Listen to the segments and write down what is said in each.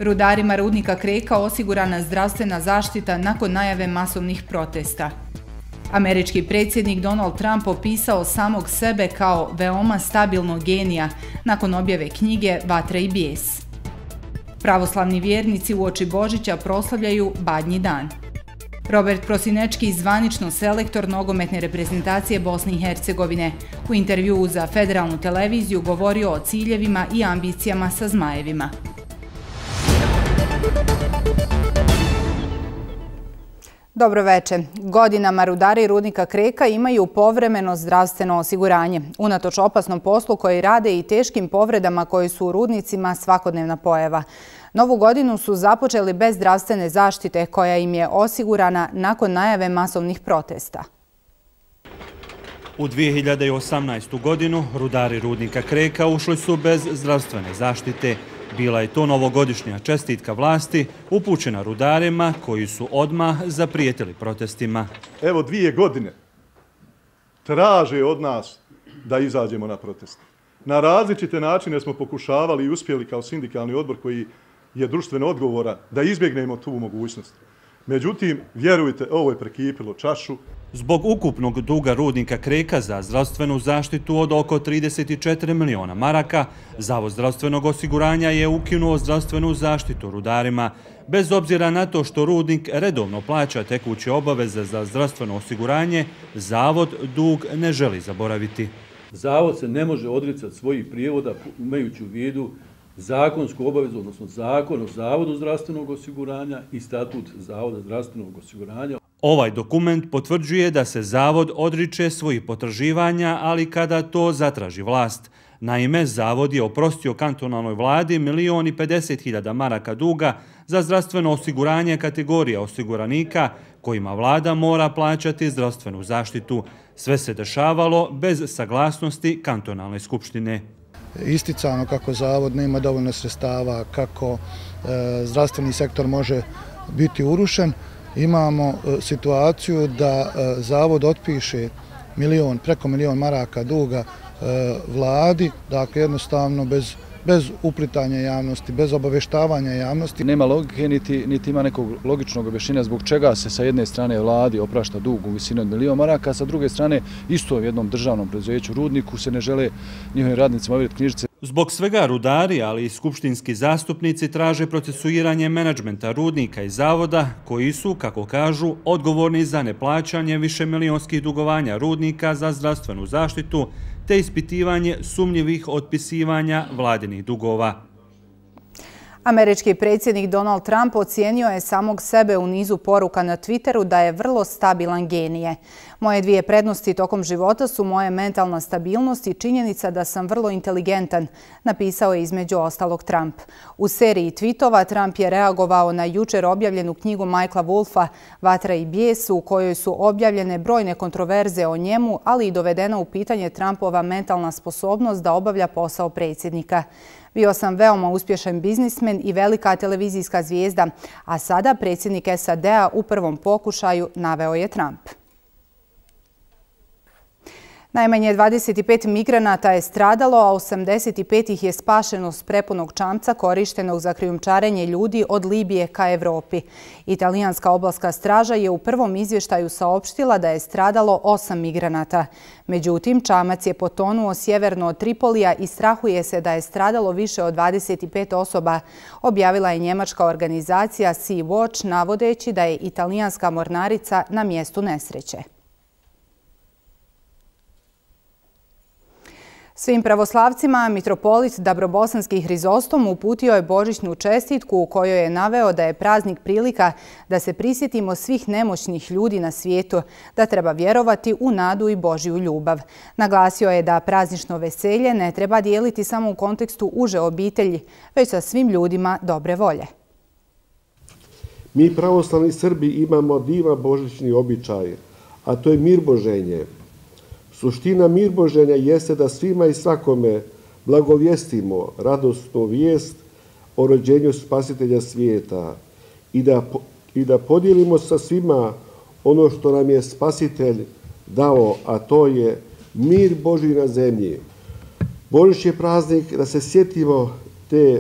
Rudarima rudnika Kreka osigurana zdravstvena zaštita nakon najave masovnih protesta. Američki predsjednik Donald Trump opisao samog sebe kao veoma stabilnog genija nakon objave knjige Vatra i bijes. Pravoslavni vjernici uoči Božića proslavljaju Badnji dan. Robert Prosinečki, zvanično selektor nogometne reprezentacije Bosne i Hercegovine, u intervjuu za federalnu televiziju govorio o ciljevima i ambicijama sa Zmajevima. Dobro veče. Godinama rudari rudnika Kreka imaju povremeno zdravstveno osiguranje, unatoč opasnom poslu koji rade i teškim povredama koji su u rudnicima svakodnevna pojava. Novu godinu su započeli bez zdravstvene zaštite koja im je osigurana nakon najave masovnih protesta. U 2018. godinu rudari rudnika Kreka ušli su bez zdravstvene zaštite. Bila je to novogodišnja čestitka vlasti upućena rudarima koji su odmah zaprijetili protestima. Evo 2 godine traže od nas da izađemo na protest. Na različite načine smo pokušavali i uspjeli kao sindikalni odbor koji je društveno odgovoran da izbjegnemo tu mogućnost. Međutim, vjerujte, ovo je prekipilo čašu. Zbog ukupnog duga rudnika Kreka za zdravstvenu zaštitu od oko 34 miliona maraka, Zavod zdravstvenog osiguranja je ukinuo zdravstvenu zaštitu rudarima, bez obzira na to što rudnik redovno plaća tekuće obaveze za zdravstveno osiguranje, Zavod dug ne želi zaboraviti. Zavod se ne može odricati svojih prijevoda imajući u vidu zakonsku obavezu, odnosno zakon o Zavodu zdravstvenog osiguranja i statut Zavoda zdravstvenog osiguranja. Ovaj dokument potvrđuje da se Zavod odriče svojih potraživanja, ali kada to zatraži vlast. Naime, Zavod je oprostio kantonalnoj vladi 1.050.000 maraka duga za zdravstveno osiguranje kategorija osiguranika kojima vlada mora plaćati zdravstvenu zaštitu. Sve se dešavalo bez saglasnosti kantonalne skupštine. Isticano kako Zavod nema dovoljno sredstava, kako zdravstveni sektor može biti urušen. Imamo situaciju da Zavod otpiše preko 1.000.000 maraka duga vladi, dakle jednostavno bez uplitanja javnosti, bez obaveštavanja javnosti. Nema logike niti ima nekog logičnog objašnjenja zbog čega se sa jedne strane vladi oprašta dug u visini od 1.000.000 maraka, a sa druge strane isto u jednom državnom preduzeću Rudniku se ne žele njihovim radnicima ovjeriti knjižice. Zbog svega rudari, ali i skupštinski zastupnici traže procesuiranje menadžmenta rudnika i Zavoda, koji su, kako kažu, odgovorni za neplaćanje višemilionskih dugovanja rudnika za zdravstvenu zaštitu te ispitivanje sumnjivih otpisivanja vladinih dugova. Američki predsjednik Donald Trump ocijenio je samog sebe u nizu poruka na Twitteru da je vrlo stabilan genije. Moje 2 prednosti tokom života su moja mentalna stabilnost i činjenica da sam vrlo inteligentan, napisao je između ostalog Trump. U seriji tweetova Trump je reagovao na jučer objavljenu knjigu Michaela Wolffa Vatra i bijes, u kojoj su objavljene brojne kontroverze o njemu, ali i dovedena u pitanje Trumpova mentalna sposobnost da obavlja posao predsjednika. Bio sam veoma uspješan biznismen i velika televizijska zvijezda, a sada predsjednik SAD-a u prvom pokušaju, naveo je Trump. Najmanje 25 migranata je stradalo, a 85 ih je spašeno s prepunog čamca korištenog za krijumčarenje ljudi od Libije ka Evropi. Italijanska obalska straža je u prvom izvještaju saopštila da je stradalo 8 migranata. Međutim, čamac je potonuo sjeverno od Tripolija i strahuje se da je stradalo više od 25 osoba, objavila je njemačka organizacija Sea Watch, navodeći da je italijanska mornarica na mjestu nesreće. Svim pravoslavcima mitropolit Dabrobosanski Hrizostom uputio je božićnu čestitku u kojoj je naveo da je praznik prilika da se prisjetimo svih nemoćnih ljudi na svijetu, da treba vjerovati u nadu i Božju ljubav. Naglasio je da praznično veselje ne treba dijeliti samo u kontekstu uže obitelji, već sa svim ljudima dobre volje. Mi pravoslavni Srbi imamo divan božićni običaj, a to je mirboženje. Suština mirboženja jeste da svima i svakome blagovjestimo radosnu vijest o rođenju Spasitelja svijeta i da podijelimo sa svima ono što nam je Spasitelj dao, a to je mir Božji na zemlji. Božić je praznik da se sjetimo te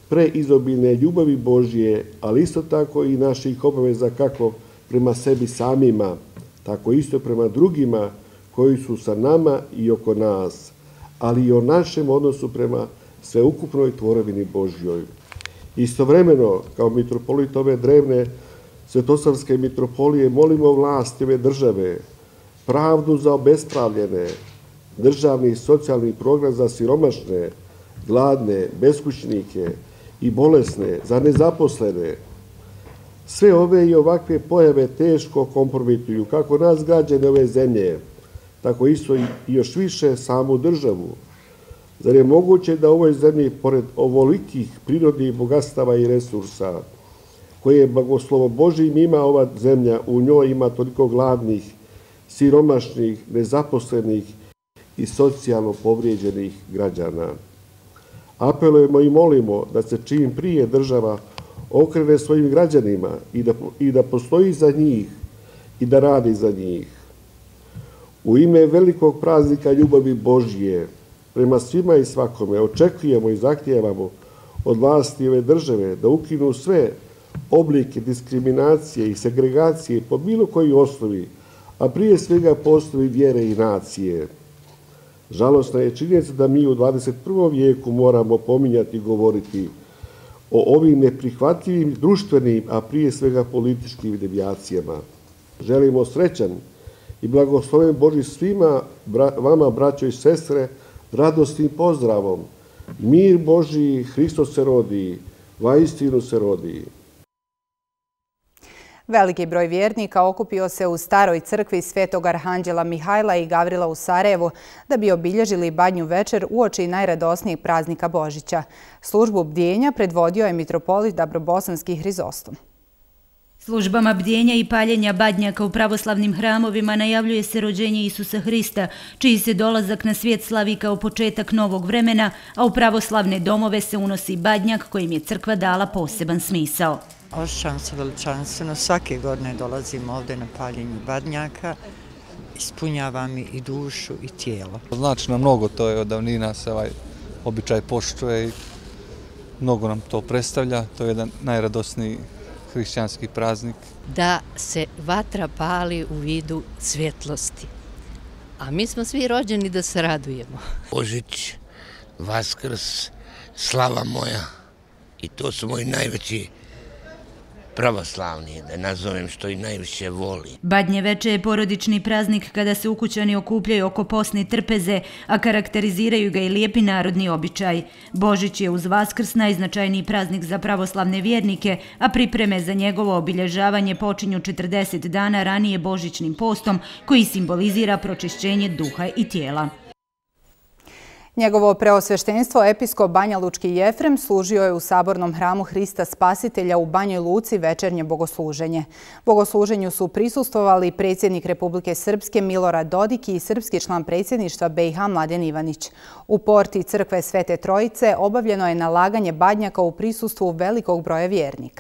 preizobilne ljubavi Božje, ali isto tako i naših obaveza kako prema sebi samima, tako isto prema drugima koji su sa nama i oko nas, ali i o našem odnosu prema sveukupnoj tvorevini Božjoj. Istovremeno, kao mitropolit ove drevne Svetosavske mitropolije, molimo vlasti ove države, pravdu za obespravljene, državni i socijalni program za siromašne, gladne, beskućnike i bolesne, za nezaposlene. Sve ove i ovakve pojave teško kompromituju kako nas građane ove zemlje, tako isto i još više samu državu. Zar je moguće da u ovoj zemlji, pored ovolikih prirodnih bogatstava i resursa, koje blagoslovo Božijim ima ova zemlja, u njoj ima toliko gladnih, siromašnih, nezaposlenih i socijalno povrijeđenih građana? Apelujemo i molimo da se čim prije država okrene svojim građanima i da postoji za njih i da radi za njih. U ime velikog praznika ljubavi Božje, prema svima i svakome, očekujemo i zahtijevamo od vlasti ove države da ukinu sve oblike diskriminacije i segregacije po bilo kojoj osnovi, a prije svega po osnovi vjere i nacije. Žalosna je činjenica da mi u 21. vijeku moramo pominjati i govoriti o ovim neprihvatljivim društvenim, a prije svega političkim devijacijama. Želimo srećan i blagosloven Božji svima vama, braćo i sestre, radosnim pozdravom. Mir Božji, Hristos se rodi, vaistinu se rodi. Veliki broj vjernika okupio se u staroj crkvi Svetog Arhanđela Mihajla i Gavrila u Sarajevu da bi obilježili Badnju večer uoči najradosnijeg praznika Božića. Službu bdjenja predvodio je mitropolit Dabrobosanski Hrizostom. Službama bdjenja i paljenja badnjaka u pravoslavnim hramovima najavljuje se rođenje Isusa Hrista, čiji se dolazak na svijet slavi kao početak novog vremena, a u pravoslavne domove se unosi badnjak kojim je crkva dala poseban smisao. Osjećam se veličanstveno, svake godine dolazim ovdje na paljenju badnjaka, ispunjava mi i dušu i tijelo. Znači nam mnogo, to je od davnina se ovaj običaj poštuje i mnogo nam to predstavlja, to je jedan najradosniji hrišćanski praznik. Da se vatra pali u vidu svjetlosti, a mi smo svi rođeni da se radujemo. Božić, Vaskrs, slava moja i to su moji najveći pravoslavni, da nazovem što i najviše voli. Badnje veče je porodični praznik kada se ukućani okupljaju oko posne trpeze, a karakteriziraju ga i lijepi narodni običaj. Božić je uz Vaskrs najznačajniji praznik za pravoslavne vjernike, a pripreme za njegovo obilježavanje počinju 40 dana ranije božićnim postom koji simbolizira pročišćenje duha i tijela. Njegovo preosveštenstvo episkop Banja Lučki Jefrem služio je u sabornom hramu Hrista Spasitelja u Banjoj Luci večernje bogosluženje. Bogosluženju su prisustvovali predsjednik Republike Srpske Milorad Dodik i srpski član predsjedništva BiH Mladen Ivanić. U porti crkve Svete Trojice obavljeno je nalaganje badnjaka u prisustvu velikog broja vjernika.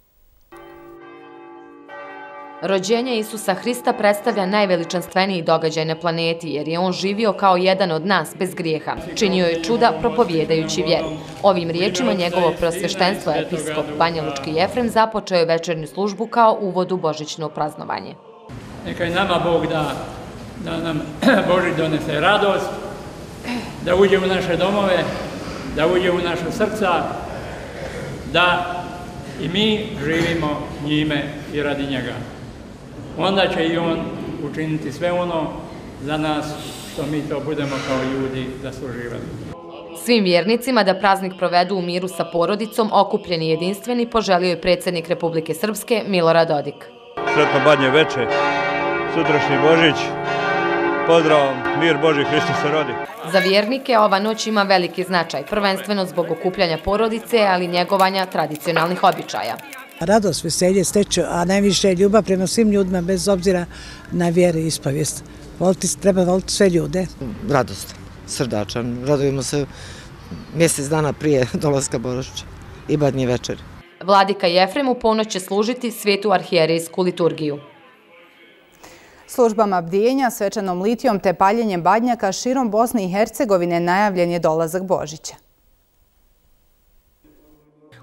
Rođenje Isusa Hrista predstavlja najveličanstveniji događaj na planeti jer je on živio kao jedan od nas bez grijeha. Činio je čuda propovjedajući vjeru. Ovim riječima njegovo preosveštenstvo episkop Banja Lučki Jefrem započeo je večernju službu kao uvod u božićno praznovanje. Neka i nama Bog da nam Božić donese radost, da uđe u naše domove, da uđe u naša srca, da i mi živimo njime i radi njega. Onda će i on učiniti sve ono za nas što mi to budemo kao ljudi zasluživali. Svim vjernicima da praznik provedu u miru sa porodicom, okupljeni i jedinstveni, poželio je predsjednik Republike Srpske Milorad Dodik. Sretno Badnje veče, sutrašnji Božić, pozdrav, mir Boži, Hristos se rodi. Za vjernike ova noć ima veliki značaj, prvenstveno zbog okupljanja porodice, ali i njegovanja tradicionalnih običaja. Radost, veselje, steče, a najviše je ljubav prema svim ljudima, bez obzira na vjeru i ispovijest. Treba voliti sve ljude. Radost, srdačan. Radujemo se mjesec dana prije dolaska Božića i Badnje večeri. Vladika Jefrem u ponoć će služiti svetu arhijerejsku liturgiju. Službama bdijenja, svečanom litijom te paljenjem badnjaka širom Bosne i Hercegovine najavljen je dolazak Božića.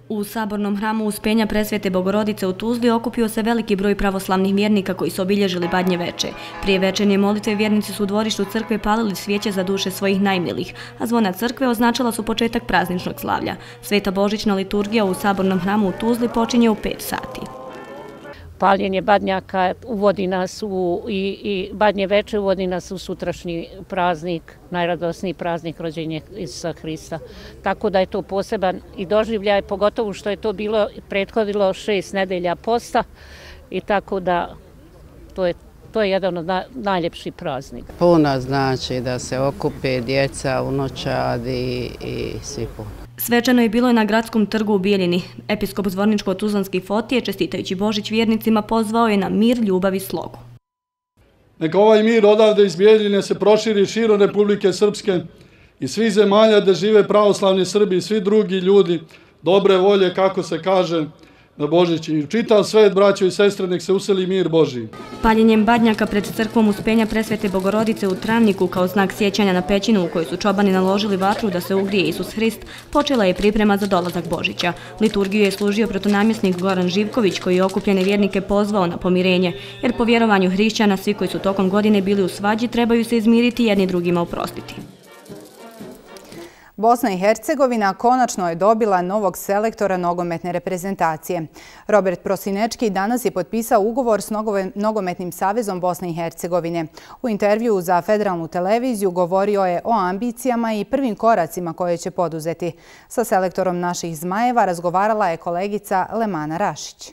U sabornom hramu Uspenja Presvete Bogorodice u Tuzli okupio se veliki broj pravoslavnih vjernika koji su obilježili Badnje veče. Prije večernje molitve vjernici su u dvorištu crkve palili svijeće za duše svojih najmilijih, a zvona crkve označila su početak prazničnog slavlja. Sveta božićna liturgija u sabornom hramu u Tuzli počinje u 5 sati. Paljenje badnjaka uvodi nas i Badnje veče uvodi nas u sutrašnji praznik, najradosniji praznik rođenja Isusa Hrista. Tako da je to poseban i doživljaj, pogotovo što je to prethodilo 6 nedelja posta i tako da to je jedan od najljepših praznika. Puno znači da se okupe djeca, unučadi i svi puno. Svečano je bilo na gradskom trgu u Bijeljini. Episkop Zvorničko-Tuzlanski Fotije, čestitajući Božić vjernicima, pozvao je na mir, ljubav i slogu. Neka ovaj mir odavde iz Bijeljine se proširi širom Republike Srpske i svih zemalja gde žive pravoslavni Srbi i svi drugi ljudi dobre volje, kako se kaže, na Božić. I čitav svet, braćo i sestre, nek se useli mir Božiji. Paljenjem badnjaka pred crkvom Uspenja Presvete Bogorodice u Travniku kao znak sjećanja na pećinu u kojoj su čobani naložili vatru da se ugrije Isus Hrist, počela je priprema za dolazak Božića. Liturgiju je služio protonamjesnik Goran Živković koji je okupljene vjernike pozvao na pomirenje, jer po vjerovanju hrišćana svi koji su tokom godine bili u svađi trebaju se izmiriti i jedni drugima oprostiti. Bosna i Hercegovina konačno je dobila novog selektora nogometne reprezentacije. Robert Prosinečki danas je potpisao ugovor s Nogometnim savezom Bosne i Hercegovine. U intervjuu za federalnu televiziju govorio je o ambicijama i prvim koracima koje će poduzeti. Sa selektorom naših Zmajeva razgovarala je kolegica Lemana Rašić.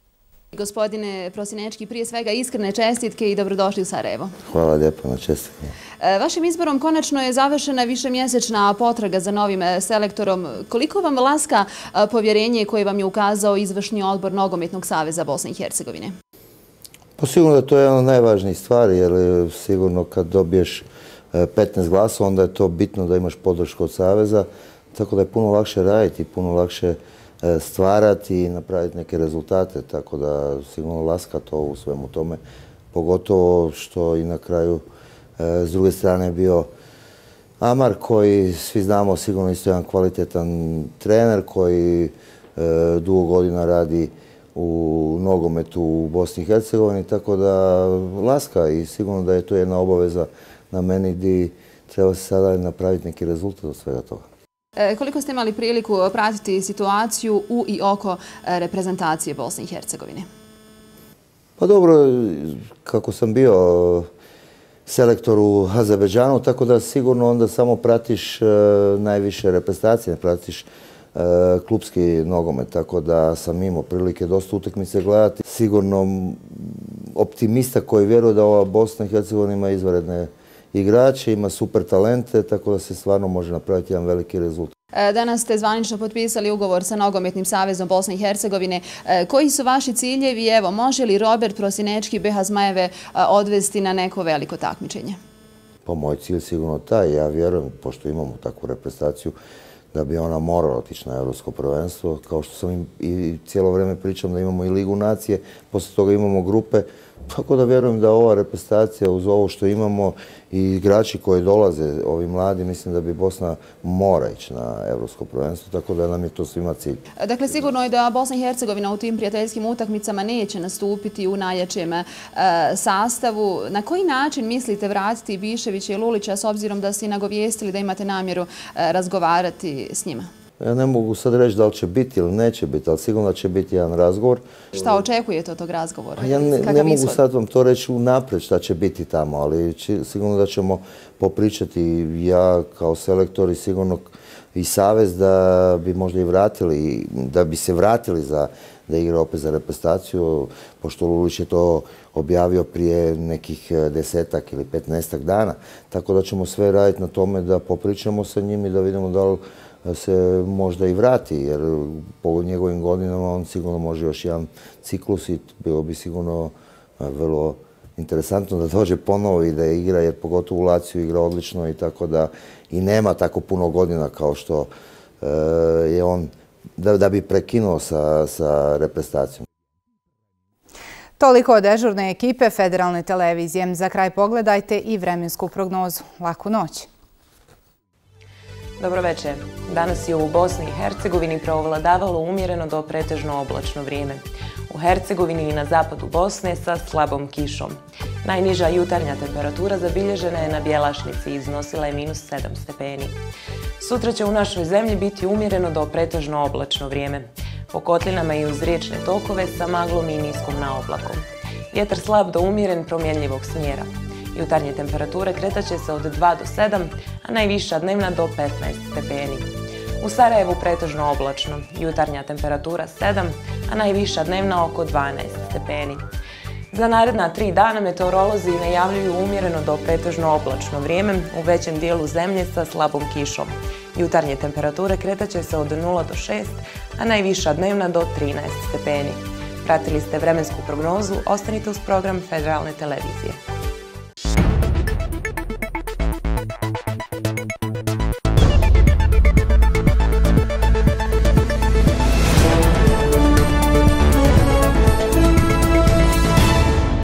Gospodine Prosinečki, prije svega iskrene čestitke i dobrodošli u Sarajevo. Hvala lijepo na čestitke. Vašim izborom konačno je završena višemjesečna potraga za novim selektorom. Koliko vam laska povjerenje koje vam je ukazao izvršni odbor Nogometnog saveza Bosne i Hercegovine? Pa sigurno da to je jedna od najvažnijih stvari, jer sigurno kad dobiješ 15 glasova, onda je to bitno da imaš podršku od saveza, tako da je puno lakše raditi, puno lakše stvarati i napraviti neke rezultate, tako da sigurno laska to u svemu tome, pogotovo što i na kraju s druge strane je bio Amar koji svi znamo sigurno isto jedan kvalitetan trener koji dugo godina radi u nogometu u Bosni i Hercegovini, tako da laska i sigurno da je to jedna obaveza na meni gdje treba se sada napraviti neki rezultat od svega toga. Koliko ste imali priliku pratiti situaciju u i oko reprezentacije Bosne i Hercegovine? Pa dobro, kako sam bio selektor u Azerbejdžanu, tako da sigurno onda samo pratiš najviše reprezentacije, pratiš klubski nogomet, tako da sam imao prilike dosta utakmice gledati. Sigurno optimista koji vjeruje da ova Bosna i Hercegovina ima izvanredne igrače, ima super talente, tako da se stvarno može napraviti jedan veliki rezultat. Danas ste zvanično potpisali ugovor sa Nogometnim savezom Bosne i Hercegovine. Koji su vaši ciljevi? Evo, može li Robert Prosinečki BiH Zmajeve odvesti na neko veliko takmičenje? Pa moj cilj sigurno taj. Ja vjerujem, pošto imamo takvu reprezentaciju, da bi ona morala otići na Evropsko prvenstvo. Kao što sam i cijelo vrijeme pričam da imamo i Ligu nacije, poslije toga imamo grupe. Tako da vjerujem da ova reprezentacija uz ovo što imamo i igrači koji dolaze, ovi mladi, mislim da bi Bosna mora ići na Evropsko prvenstvo, tako da nam je to svima cilj. Dakle, sigurno je da Bosna i Hercegovina u tim prijateljskim utakmicama neće nastupiti u najjačem sastavu. Na koji način mislite vratiti Biševića i Lulića s obzirom da ste nagovijestili da imate namjeru razgovarati s njima? Ja ne mogu sad reći da li će biti ili neće biti, ali sigurno će biti jedan razgovor. Šta očekujete od tog razgovora? Ja ne mogu sad vam to reći unaprijed šta će biti tamo, ali sigurno da ćemo popričati ja kao selektor i sigurno i savez da bi možda i vratili, da bi se vratili da igra opet za reprezentaciju, pošto Lulić je to objavio prije nekih 10 ili 15 dana. Tako da ćemo sve raditi na tome da popričamo sa njim i da vidimo da li se možda i vrati, jer po njegovim godinama on sigurno može još jedan ciklus i bilo bi sigurno vrlo interesantno da dođe ponovo i da igra, jer pogotovo u Laciju igra odlično i tako da i nema tako puno godina kao što je on da bi prekinuo sa reprezentacijom. Toliko od dežurne ekipe Federalne televizije. Za kraj pogledajte i vremensku prognozu. Laku noć. Dobroveče. Danas je u Bosni i Hercegovini preovladavalo umjereno do pretežno oblačno vrijeme. U Hercegovini i na zapadu Bosne sa slabom kišom. Najniža jutarnja temperatura zabilježena je na Bjelašnici i iznosila je -7 stepeni. Sutra će u našoj zemlji biti umjereno do pretežno oblačno vrijeme. Po kotlinama i uz riječne tokove sa maglom i niskom naoblakom. Vjetar slab do umjeren promjenljivog smjera. Jutarnje temperature kretat će se od 2 do 7, a najviša dnevna do 15 stepeni. U Sarajevu pretežno oblačno, jutarnja temperatura 7, a najviša dnevna oko 12 stepeni. Za naredna 3 dana meteorolozi najavljuju umjereno do pretežno oblačno vrijeme u većem dijelu zemlje sa slabom kišom. Jutarnje temperature kretat će se od 0 do 6, a najviša dnevna do 13 stepeni. Pratili ste vremensku prognozu, ostanite uz program Federalne televizije.